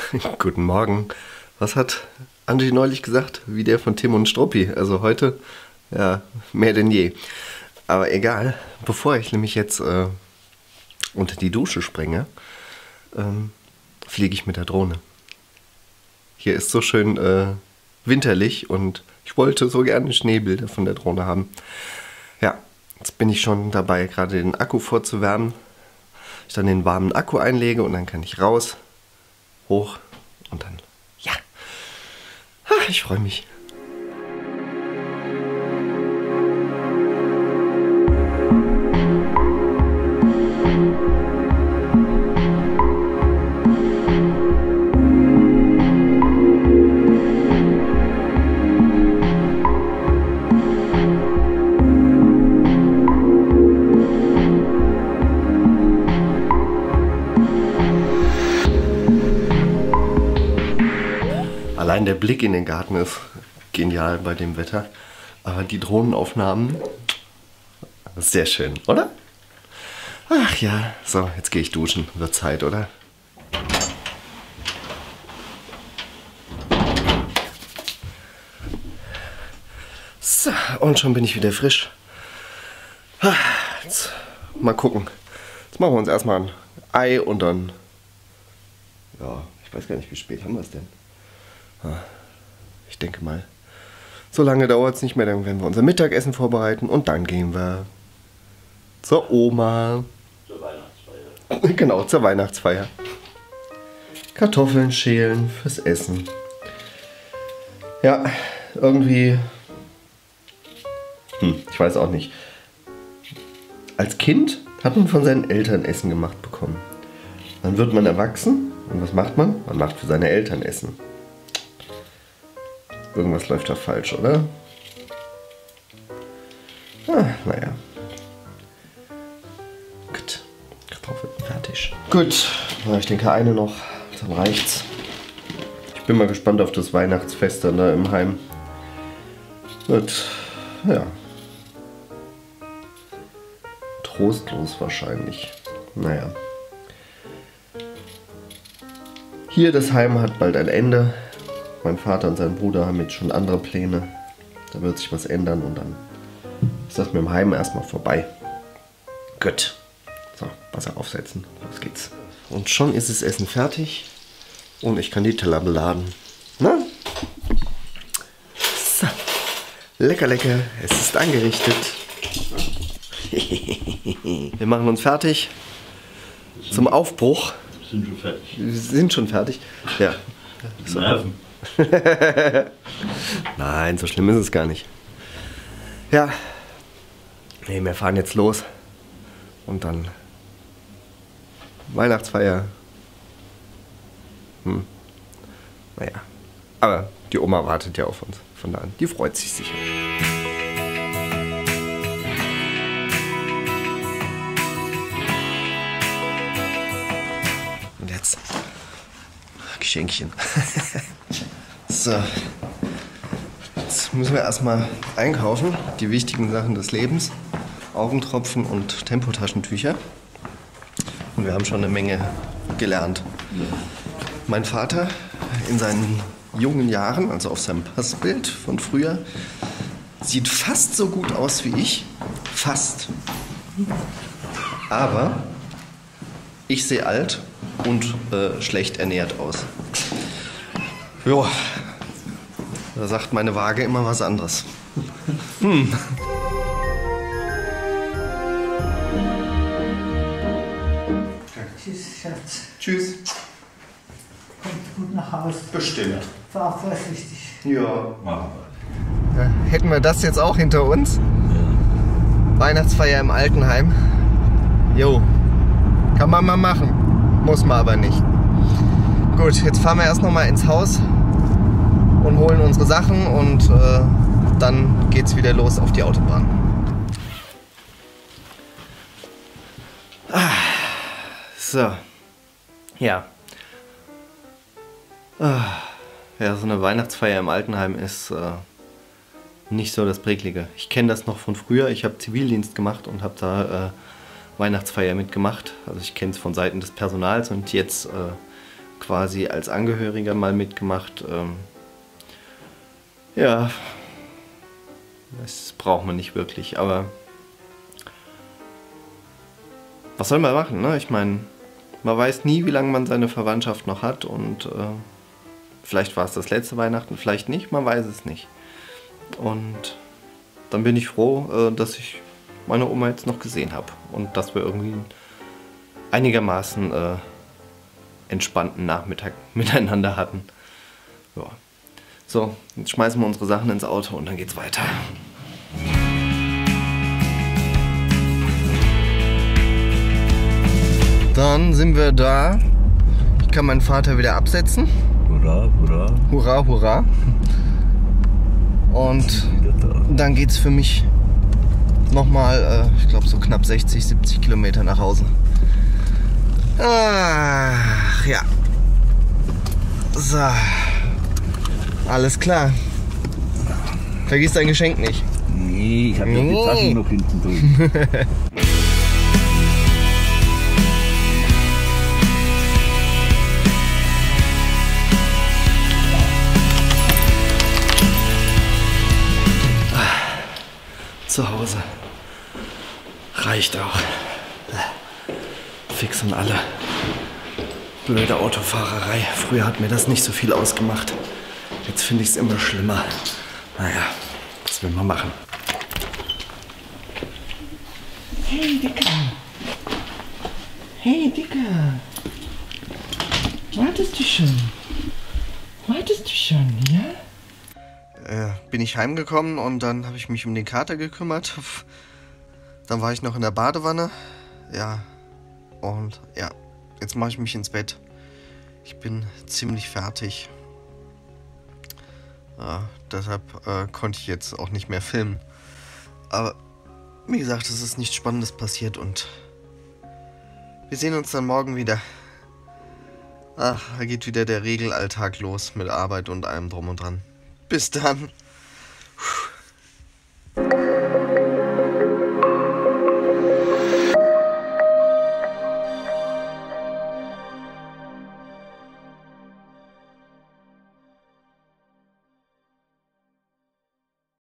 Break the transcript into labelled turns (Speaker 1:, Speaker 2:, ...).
Speaker 1: Guten Morgen. Was hat Angie neulich gesagt? Wie der von Tim und Struppi. Also heute, ja, mehr denn je. Aber egal, bevor ich nämlich jetzt unter die Dusche springe, fliege ich mit der Drohne. Hier ist so schön winterlich und ich wollte so gerne Schneebilder von der Drohne haben. Ja, jetzt bin ich schon dabei, gerade den Akku vorzuwärmen. Ich dann den warmen Akku einlege und dann kann ich raus, hoch und dann, ja. Ich freue mich. Allein der Blick in den Garten ist genial bei dem Wetter. Aber die Drohnenaufnahmen, sehr schön, oder? Ach ja, so, jetzt gehe ich duschen. Wird Zeit, oder? So, und schon bin ich wieder frisch. Jetzt mal gucken. Jetzt machen wir uns erstmal ein Ei und dann... Ja, ich weiß gar nicht, wie spät haben wir es denn? Ich denke mal, so lange dauert es nicht mehr, dann werden wir unser Mittagessen vorbereiten und dann gehen wir zur Oma.
Speaker 2: Zur Weihnachtsfeier.
Speaker 1: Genau, zur Weihnachtsfeier. Kartoffeln schälen fürs Essen. Ja, irgendwie, ich weiß auch nicht. Als Kind hat man von seinen Eltern Essen gemacht bekommen. Dann wird man erwachsen und was macht man? Man macht für seine Eltern Essen. Irgendwas läuft da falsch, oder? Naja. Gut. Kartoffeln fertig. Gut. Ich denke eine noch. Dann reicht's. Ich bin mal gespannt auf das Weihnachtsfest dann da im Heim. Wird, ja. Trostlos wahrscheinlich. Naja. Hier, das Heim hat bald ein Ende. Mein Vater und sein Bruder haben jetzt schon andere Pläne. Da wird sich was ändern und dann ist das mit dem Heim erstmal vorbei. Gut. So, Wasser aufsetzen. Los geht's. Und schon ist das Essen fertig und ich kann die Teller beladen. Na? So. Lecker, lecker. Es ist angerichtet. Wir machen uns fertig zum Aufbruch.
Speaker 2: Wir sind schon fertig.
Speaker 1: Wir sind schon fertig. Ja. So.
Speaker 2: Nerven.
Speaker 1: Nein, so schlimm ist es gar nicht. Ja. Nee, wir fahren jetzt los. Und dann Weihnachtsfeier. Naja. Aber die Oma wartet ja auf uns. Von daher, die freut sich sicher. Und jetzt Geschenkchen. So. Jetzt müssen wir erstmal einkaufen. Die wichtigen Sachen des Lebens. Augentropfen und Tempotaschentücher. Und wir haben schon eine Menge gelernt. Mein Vater in seinen jungen Jahren, also auf seinem Passbild von früher, sieht fast so gut aus wie ich. Fast. Aber ich sehe alt und schlecht ernährt aus. Jo, da sagt meine Waage immer was anderes.
Speaker 3: Tschüss, Schatz.
Speaker 1: Tschüss.
Speaker 3: Kommt gut nach Hause.
Speaker 1: Bestimmt.
Speaker 3: Fahr vorsichtig.
Speaker 1: Ja.
Speaker 2: Machen wir.
Speaker 1: Hätten wir das jetzt auch hinter uns? Ja. Weihnachtsfeier im Altenheim. Jo. Kann man mal machen. Muss man aber nicht. Gut, jetzt fahren wir erst noch mal ins Haus und holen unsere Sachen und dann geht's wieder los auf die Autobahn. So. Ja. Ja, so eine Weihnachtsfeier im Altenheim ist nicht so das Präglige. Ich kenne das noch von früher. Ich habe Zivildienst gemacht und habe da Weihnachtsfeier mitgemacht. Also ich kenne es von Seiten des Personals und jetzt quasi als Angehöriger mal mitgemacht. Ja, das braucht man nicht wirklich, aber was soll man machen, ne? Ich meine, man weiß nie, wie lange man seine Verwandtschaft noch hat und vielleicht war es das letzte Weihnachten, vielleicht nicht, man weiß es nicht. Und dann bin ich froh, dass ich meine Oma jetzt noch gesehen habe und dass wir irgendwie einen einigermaßen entspannten Nachmittag miteinander hatten. Ja. So, jetzt schmeißen wir unsere Sachen ins Auto und dann geht's weiter. Dann sind wir da. Ich kann meinen Vater wieder absetzen.
Speaker 2: Hurra, hurra.
Speaker 1: Hurra, hurra. Und dann geht's für mich nochmal, ich glaube so knapp 60, 70 Kilometer nach Hause. Ach ja. So. Alles klar. Vergiss dein Geschenk nicht.
Speaker 2: Nee, ich habe ja die Taschen noch hinten drin.
Speaker 1: Zu Hause. Reicht auch. Fix und alle. Blöde Autofahrerei. Früher hat mir das nicht so viel ausgemacht. Jetzt finde ich es immer schlimmer. Naja, was will man machen? Hey, Dicker. Hey, Dicker. Wartest du schon? Wartest du schon, ja? Bin ich heimgekommen und dann habe ich mich um den Kater gekümmert. Dann war ich noch in der Badewanne. Ja, und ja, jetzt mache ich mich ins Bett. Ich bin ziemlich fertig. Deshalb konnte ich jetzt auch nicht mehr filmen. Aber wie gesagt, es ist nichts Spannendes passiert und wir sehen uns dann morgen wieder. Ach, da geht wieder der Regelalltag los mit Arbeit und allem drum und dran. Bis dann.